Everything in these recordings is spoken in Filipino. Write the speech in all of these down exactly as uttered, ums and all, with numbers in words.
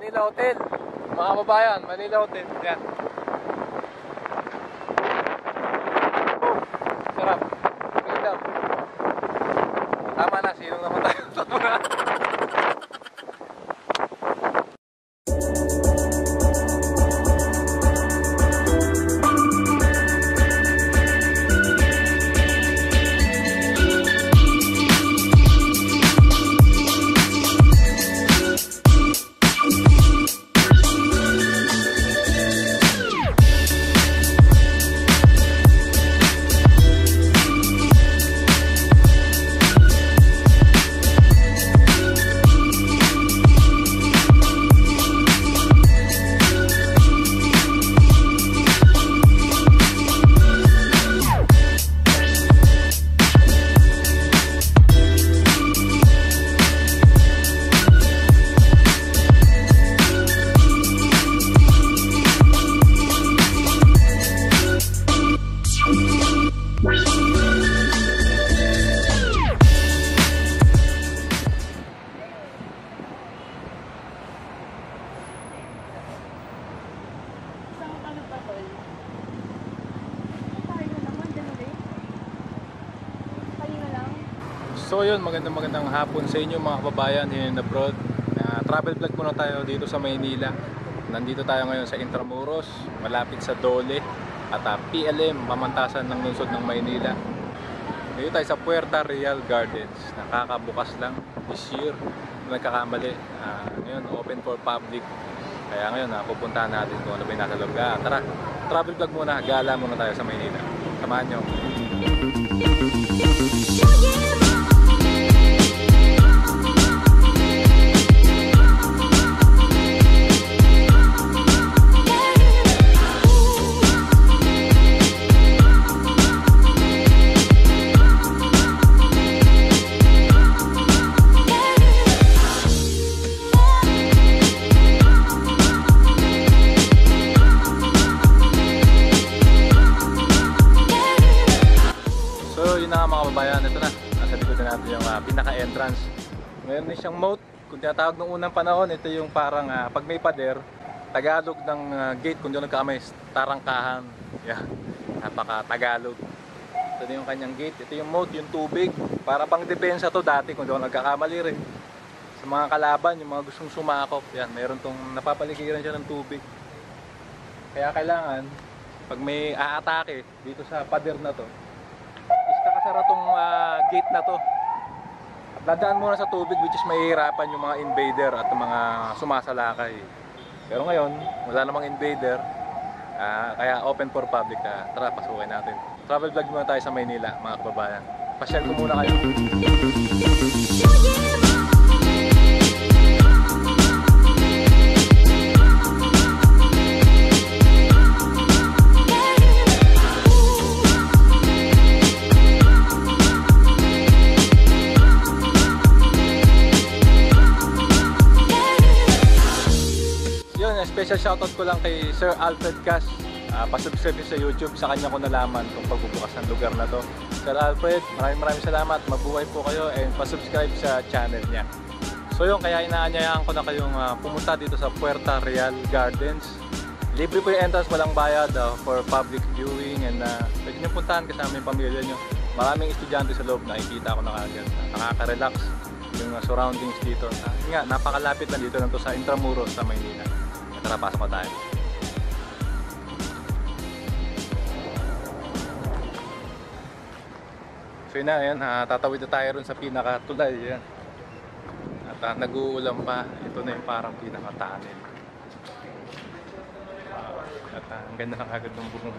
Manila Hotel. Mga kababayan, Manila Hotel. Yan. Oh, sarap. Ganda. Tama na, sino naman tayo. Tama na. So yun, magandang magandang hapon sa inyo mga kababayan in abroad. Uh, travel vlog muna tayo dito sa Maynila. Nandito tayo ngayon sa Intramuros, malapit sa Dole at uh, P L M, pamantasan ng lungsod ng Maynila. Dito tayo sa Puerta Real Gardens. Nakakabukas lang this year, nagkakamali. Uh, ngayon open for public. Kaya ngayon uh, pupuntahan natin kung ano ba yung nasa loob. Ah, tara, travel vlog muna, gala muna tayo sa Maynila. Samahan nyo. Bayan, ito na, nasa likod na natin yung uh, pinaka-entrance. Meron din siyang moat, kung tinatawag ng unang panahon, ito yung parang uh, pag may pader, Tagalog ng uh, gate, kung di ako nagkakamay, tarangkahan. Yan, napaka-Tagalog. Ito na yung kanyang gate, ito yung moat, yung tubig, para pang depensa to dati, kung di ako nagkakamali rin. Sa mga kalaban, yung mga gustong sumakop, yan, meron tong napapaligiran siya ng tubig. Kaya kailangan, pag may aatake dito sa pader na to, nakasara tong uh, gate na to. At dadaan muna sa tubig, which is mahihirapan yung mga invader at yung mga sumasalakay. Pero ngayon, wala namang invader, uh, kaya open for public. Uh, tara, pasukin natin. Travel vlog muna tayo sa Maynila, mga kababayan. Pasyal ko muna kayo. Special shoutout ko lang kay Sir Alfred Cash. Uh, pasubscribe sa YouTube, sa kanya ko nalaman kung pagbubukas ng lugar na to. Sir Alfred, maraming maraming salamat. Mabuhay po kayo and pasubscribe sa channel niya. So yun, kaya inaanyayahan ko na kayong uh, pumunta dito sa Puerta Real Gardens. Libre po yung entrance, walang bayad uh, for public viewing, and uh, pwede nyo puntahan kasama yung pamilya nyo. Maraming estudyante sa loob, nakikita ko na kagad. Nakaka-relax yung uh, surroundings dito. Uh, nga, napakalapit na dito lang to sa Intramuros sa Maynila. Tara, pasok ko tayo. So yun na, yan, uh, tatawid na tayo rin sa pinaka-tulay. Yan. At uh, nag-uulam pa. Ito na yung parang pinaka-tunnel. Uh, at uh, ang ganda ng agad ng buhong.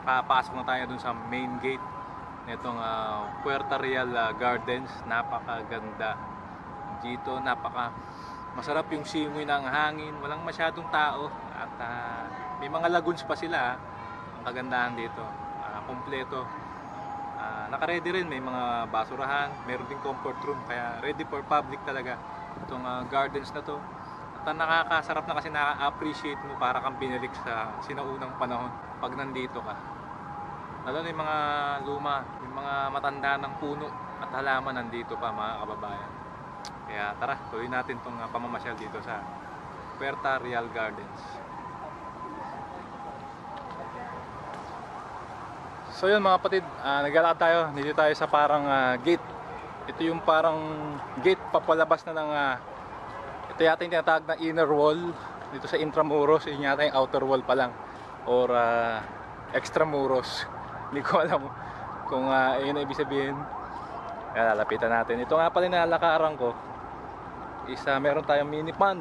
nakapasok na tayo dun sa main gate nitong uh, Puerta Real uh, Gardens. Napakaganda dito, napaka masarap yung simoy ng hangin, walang masyadong tao at uh, may mga lagoons pa sila. Ang kagandahan dito, uh, kompleto, uh, naka-ready rin, may mga basurahan, meron ding comfort room, kaya ready for public talaga itong uh, gardens na to. At uh, nakakasarap na kasi na-appreciate mo para kang binalik sa sinaunang panahon pag nandito ka. Lalo na yung mga luma, yung mga matanda ng puno at halaman nandito pa, mga kababayan. Kaya tara, tuloy natin itong uh, pamamasyal dito sa Puerta Real Gardens. So yun mga kapatid, uh, naglalakad tayo, dito tayo sa parang uh, gate. Ito yung parang gate papalabas na ng uh, ito yata yung tinatawag na inner wall dito sa Intramuros. Yun yata yung outer wall pa lang, or uh, extramuros. Hindi ko alam kung uh, yun ang ibig sabihin. Kaya lalapitan natin. Ito nga pala nalakaran ko is uh, meron tayong mini pond.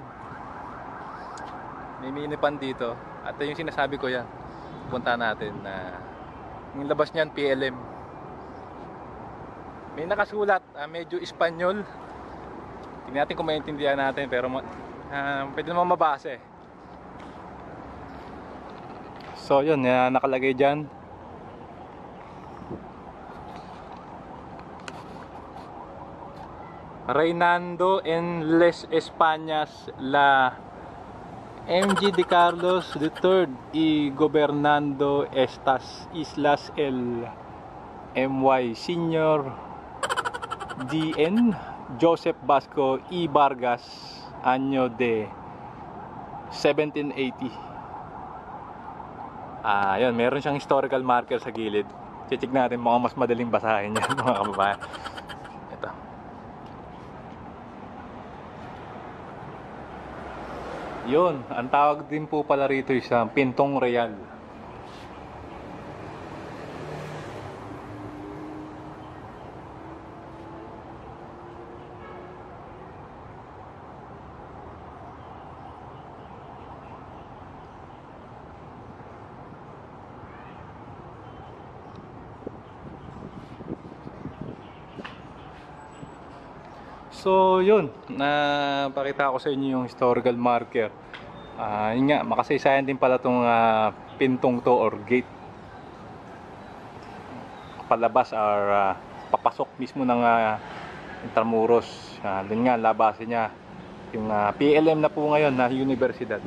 May mini pond dito. At yung sinasabi ko yan, punta natin na uh, yung labas niyan P L M. May nakasulat, uh, medyo Espanyol. Tingnan natin kung maintindihan natin, pero uh, pwede naman mabasa eh. So yun, uh, nakalagay dyan. Reinando en les Españas la M G de Carlos the third y gobernando estas islas el M Y Señor D N Joseph Vasco y Vargas año de seventeen eighty. Ah, yun, meron siyang historical marker sa gilid. Check natin, mukhang mas madaling basahin yan mga kababayan. Ito. Yun, ang tawag din po pala rito is uh, Pintong Real. So yun, napakita ko sa inyo yung historical marker. Uh, yun nga, makasaysayan din pala itong uh, pintong to or gate. Palabas or uh, papasok mismo ng uh, Intramuros. Uh, yun nga, labasin niya yung uh, P L M na po ngayon na universidad.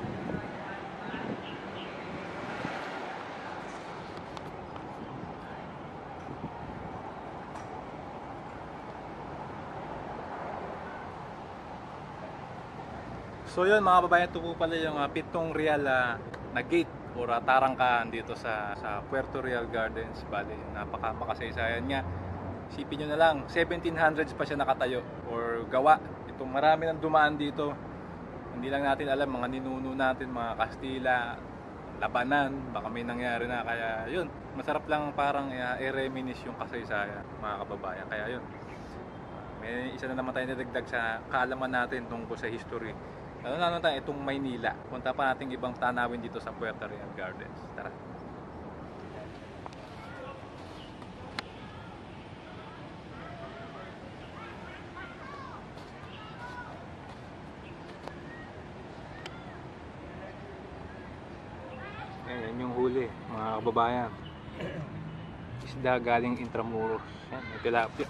So yun mga kababayan, ito po pala yung uh, Pintong Real uh, na gate or uh, tarangkahan dito sa, sa Puerto Real Gardens. Bali, napaka makasaysayan nga. Isipin nyo na lang, seventeen hundreds pa siya nakatayo or gawa. Itong marami nang dumaan dito. Hindi lang natin alam, mga ninuno natin, mga Kastila, labanan, baka may nangyari na. Kaya yun, masarap lang parang uh, i-reminisce yung kasaysayan mga kababayan. Kaya yun, may isa na naman tayo nadagdag sa kaalaman natin tungkol sa history. Ano na naman tayo itong Maynila. Punta pa natin ibang tanawin dito sa Puerta Real Gardens. Tara. Ayan yung huli, mga kababayan. Isda galing Intramuros. Yan, may tilapia.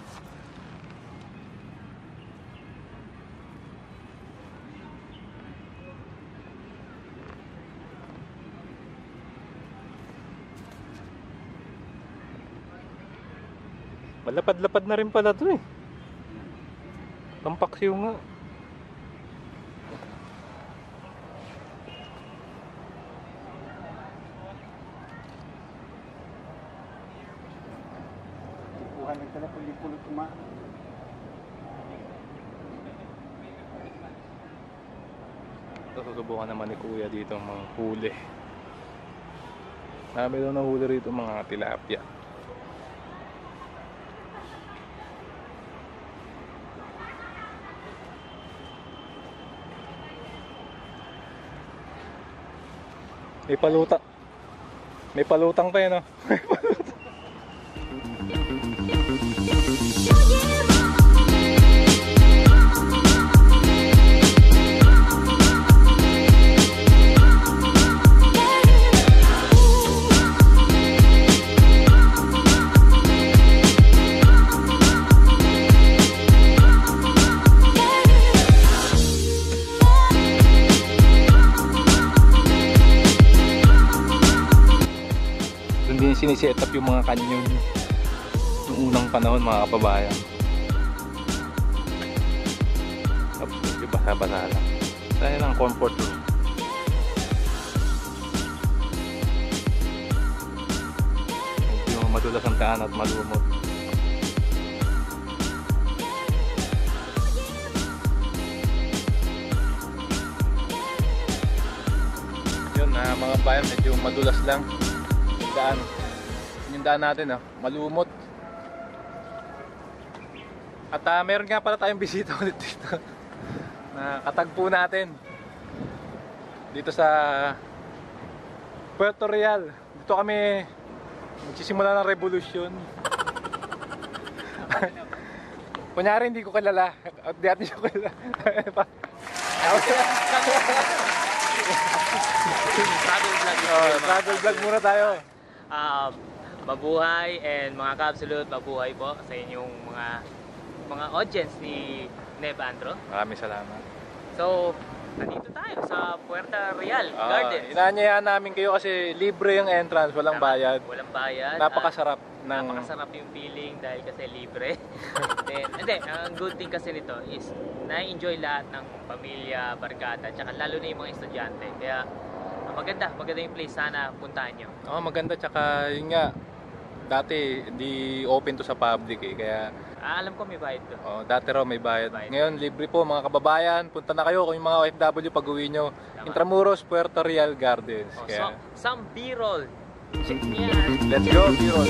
Malapad-lapad na rin pala ito eh. Tampaksiw nga. Bukan nagtala pulipulot kuma. Ito, susubukan naman ni Kuya dito ang mga huli. Marami daw na huli rito mga tilapia. May paluta. May palutang pa yun, no? Doon din siniset up yung mga kanyon noong unang panahon, mga kababayan. Tapos medyo basa-basa lang. Dahil ang comfort room. Medyo madulas ang daan at malumot. Yun na, mga bayan, medyo madulas lang daan. Yung daan natin, oh, malumot. At uh, meron nga pala tayong bisita ulit dito na katagpo natin dito sa Puerto Real. Dito kami magsisimula ng revolusyon. Kunyari hindi ko kilala at di atin siya kilala. Travel vlog. Oh, travel vlog muna tayo. Um, mabuhay and mga ka-absolute, mabuhay po sa inyong mga mga audience ni Neb Andro. Maraming salamat. So, nandito tayo sa Puerto Real Ah, Gardens. inaanyayahan namin kayo kasi libre yung entrance, walang Tama, bayad. Walang bayad. Napakasarap At ng napakasarap yung feeling dahil kasi libre. Then, hindi, ang good thing kasi nito is na-enjoy lahat ng pamilya, barkada, tsaka lalo na yung mga estudyante. Kaya ah, maganda, maganda yung place, sana puntahan nyo. Oh, maganda, tsaka yun nga, dati di open to sa public eh, kaya Ah, alam ko may bayad to. oh, dati raw may bayad. Bayad. Ngayon libre po mga kababayan, punta na kayo kung yung mga O F W pag-uwi nyo. Tama. Intramuros, Puerto Real Gardens. Oh, Kaya, so, some B-roll. Check me out. let's go, B-roll.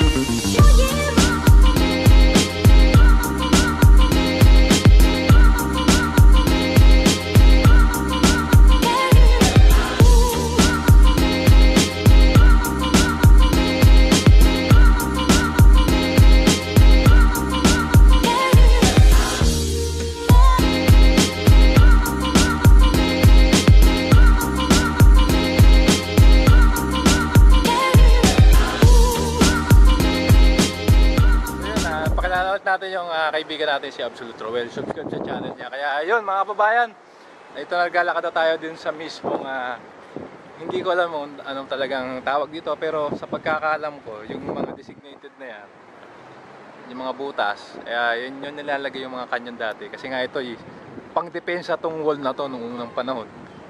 Natin yung uh, kaibigan natin si Absolute Roel. Subscribe sa channel niya. Kaya ayun mga kababayan, ito naglalakad na tayo din sa mismong uh, hindi ko alam kung anong talagang tawag dito, pero sa pagkakaalam ko yung mga designated na yan, yung mga butas, eh, yun yun nilalagay yung mga kanyon dati kasi nga ito eh, pang depensa tong wall na to nung unang panahon.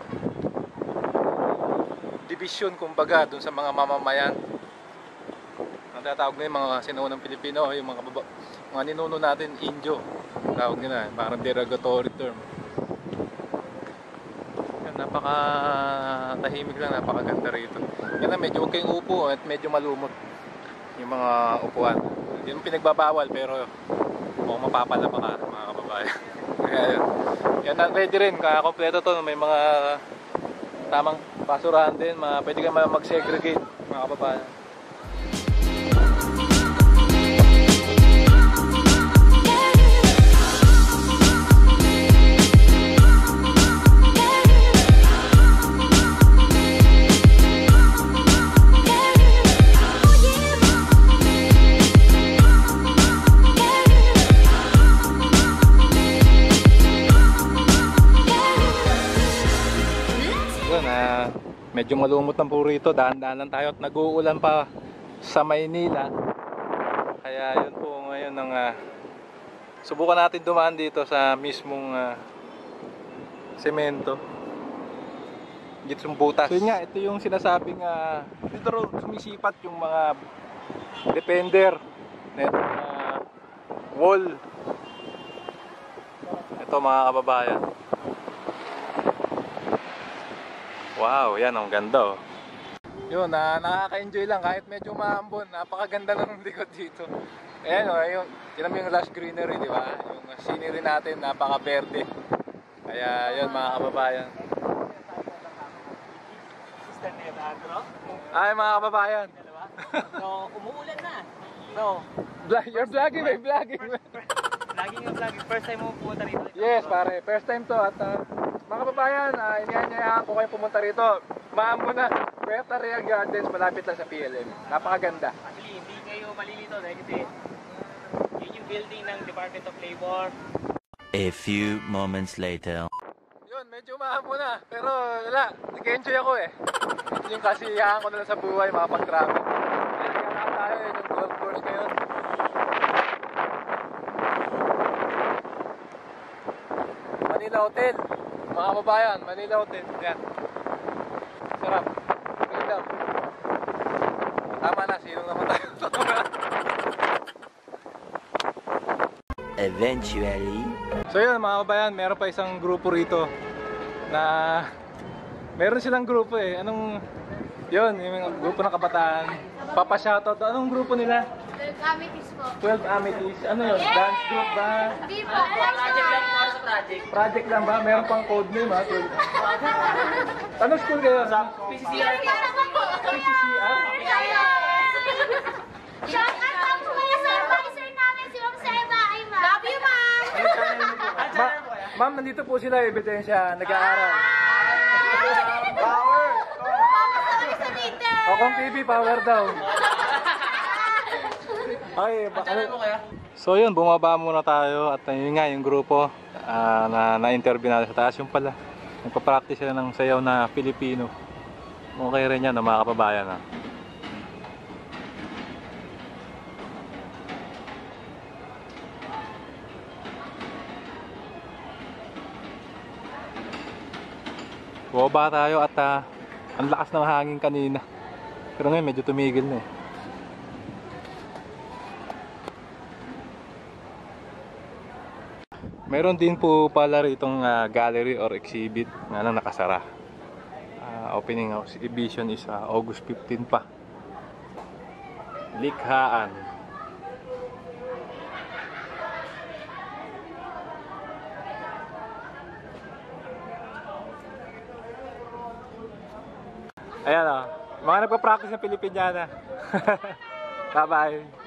Division kumbaga dun sa mga mamamayan. Ang tatawag na yung mga sinuunang Pilipino, yung mga kababa, mga ninuno natin, Indio, tawag nila, parang derogatory term. Yan, napaka tahimik lang, napakaganda rito. Yan na, medyo huwag kayong upo at medyo malumot yung mga upuan. Yun yung pinagbabawal, pero mukhang mapapalapa ka mga kababayan. Kaya yun, yan na, ready rin, kakakompleto to, may mga tamang basurahan din, mga, pwede ka mag-segregate mga kababayan. Medyo malumot ng po rito, dahan-dahan lang tayo at nag-uulan pa sa Maynila. Kaya yun po ngayon ng uh, subukan natin dumaan dito sa mismong uh, semento. Dito yung butas. So yun nga, ito yung sinasabing uh, dito ro sumisipat yung mga defender na itong uh, wall. Ito mga kababayan. Wow, yan ang ganda oh. Yun, na nakaka-enjoy lang kahit medyo maambon. Napakaganda na ng likod dito. Ayan oh, yung, yun yung lush greenery, di ba? Yung scenery natin, napaka-verde. Kaya yun mga kababayan. Ay mga kababayan, So, umuulan na. So, Vlog, you're vlogging, may vlogging. laging yung vlogging. First time mo pumunta rito. Yes, pare. First time to at uh, mga kababayan, uh, inihanyayaan ko kayo pumunta rito. Maam mo na. Puerta Real Gardens, malapit lang sa P L M. Napakaganda. Actually, hindi kayo malilito dahil kasi yun yung building ng Department of Labor. A few moments later. Yun, medyo maam mo na. Pero wala, nag-enjoy ako eh. Ito yung kasiyahan ko na lang sa buhay, mga pag-travel. Kaya tayo yun yung golf course ngayon. Manila Hotel. Mga kababayan, Manila Hotel. Yan. Sarap. Ganda. Tama na, sino naman tayo. Eventually. So yun mga kabayan, meron pa isang grupo rito na meron silang grupo eh. Anong yun, yung grupo ng kabataan. Papa-shoutout. Anong grupo nila? twelve Amethyst po. twelve Amethyst. Ano yun? Dance group ba? Hindi po. Project lang po sa project. Project lang ba? Meron pang code name ha? twelve. Anong school kayo? P C C R po. P C C R? Shout out lang po kaya sa advisor namin, si Ma'am Seba. Ay, ma'am. Love you, ma'am. Ma- Ma'am, nandito po sila, ebidensya, nag-aaral. Power! Papasaway sa meter. O kung T V, power daw. Ay, ba, ano? So yun, bumaba muna tayo at yun nga yung grupo ah, na na-interview natin sa taas yung pala. Nagpa-practice sila ng sayaw na Filipino. Okay rin yan, no, mga kababayan. Ha? Bumaba tayo at ah, ang lakas ng hangin kanina. Pero ngayon medyo tumigil na eh. Meron din po pala ritong uh, gallery or exhibit na lang nakasara. Uh, opening of exhibition is uh, August fifteenth pa. Likhaan. Ayan o, mga nagpa-practice ng Pilipiniana. Bye bye.